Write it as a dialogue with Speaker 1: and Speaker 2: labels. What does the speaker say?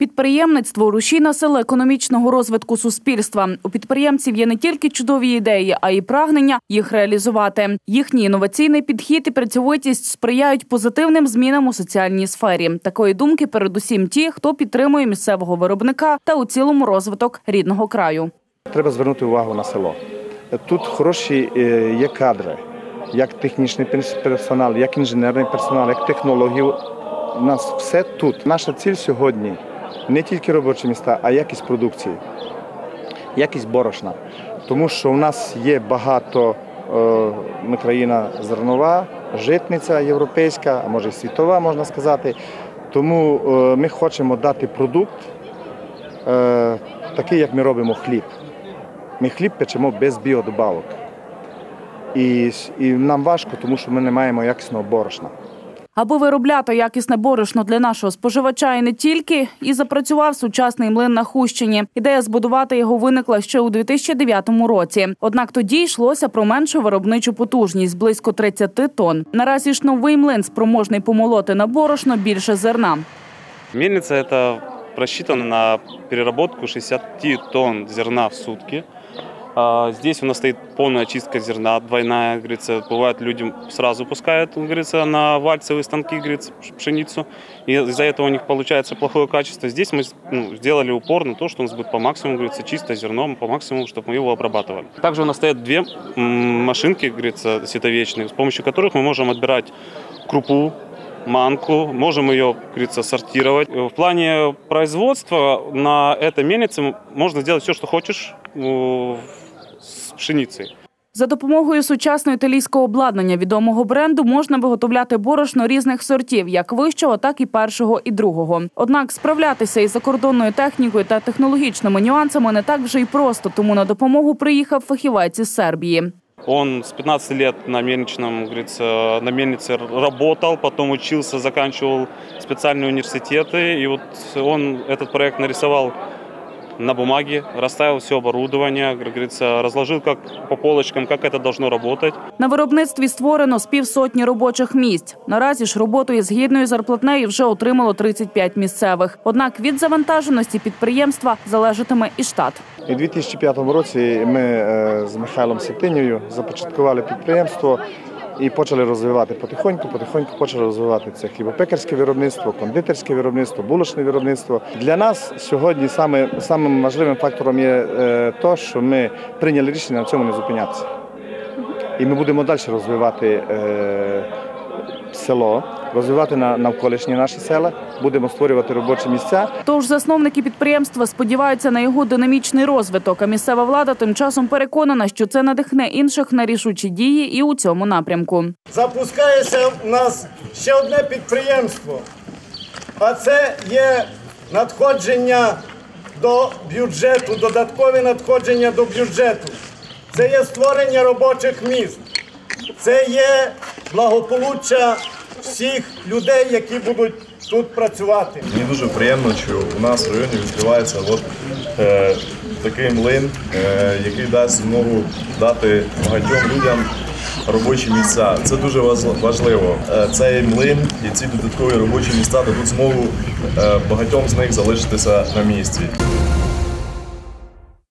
Speaker 1: Підприємництво – рушійна сила економічного розвитку суспільства. У підприємців є не тільки чудові ідеї, а й прагнення їх реалізувати. Їхній інноваційний підхід і працьовитість сприяють позитивним змінам у соціальній сфері. Такої думки передусім ті, хто підтримує місцевого виробника та у цілому розвиток рідного краю.
Speaker 2: Треба звернути увагу на село. Тут хороші є кадри, як технічний персонал, як інженерний персонал, як технології. У нас все тут. Наша ціль сьогодні – не тільки робочі місця, а якість продукції, якість борошна. Тому що у нас є багато, ми країна зернова, житниця європейська, а може і світова, можна сказати. Тому ми хочемо дати продукт такий, як ми робимо хліб. Ми хліб печемо без біодобавок. І нам важко, тому що ми не маємо якісного борошна.
Speaker 1: Аби виробляти якісне борошно для нашого споживача і не тільки, і запрацював сучасний млин на Хустині. Ідея збудувати його виникла ще у 2009 році. Однак тоді йшлося про меншу виробничу потужність – близько 30 тонн. Наразі ж новий млин спроможний помолоти на борошно більше зерна.
Speaker 3: Мельница – это просчитана на переработку 60 тонн зерна в сутки. Здесь у нас стоит полная чистка зерна, двойная, говорится, бывает, люди сразу пускают, говорится, на вальцевые станки, говорится, пшеницу, и из-за этого у них получается плохое качество. Здесь мы сделали упор на то, что у нас будет по максимуму, говорится, чистое зерно, по максимуму, чтобы мы его обрабатывали. Также у нас стоят две машинки, говорится, световечные, с помощью которых мы можем отбирать крупу, манку, можем ее, говорится, сортировать. В плане производства на этой мельнице можно сделать все, что хочешь з пшениці.
Speaker 1: За допомогою сучасного італійського обладнання відомого бренду можна виготовляти борошно різних сортів, як вищого, так і першого і другого. Однак справлятися із закордонною технікою та технологічними нюансами не так вже й просто, тому на допомогу приїхав фахівець із Сербії.
Speaker 3: Он с 15 лет на мельнице работал, потом учился, заканчивал специальные университеты. И вот он этот проект нарисовал на бумаге, расставил все оборудование, говорится, разложил как по полочкам, как это должно работать.
Speaker 1: На виробництві створено з півсотні робочих місць. Наразі ж роботу із гідною зарплатнею вже отримало 35 місцевих. Однак від завантаженості підприємства залежатиме і штат.
Speaker 2: У 2005 році ми з Михайлом Сетинєю започаткували підприємство і почали розвивати потихоньку почали розвивати це хлібопекарське виробництво, кондитерське виробництво, булочне виробництво. Для нас сьогодні самим важливим фактором є те, що ми прийняли рішення на цьому не зупинятися. І ми будемо далі розвивати село, розвивати навколишні наші села, будемо створювати робочі місця.
Speaker 1: Тож засновники підприємства сподіваються на його динамічний розвиток, а місцева влада тим часом переконана, що це надихне інших на рішучі дії і у цьому напрямку.
Speaker 4: Запускається у нас ще одне підприємство, а це є надходження до бюджету, додаткові надходження до бюджету. Це є створення робочих місць, це є благополуччя всіх людей, які будуть тут працювати.
Speaker 5: Мені дуже приємно, що у нас в районі відкривається такий млин, який дасть змогу дати багатьом людям робочі місця. Це дуже важливо. Цей млин і ці додаткові робочі місця дадуть змогу багатьом з них залишитися на місці.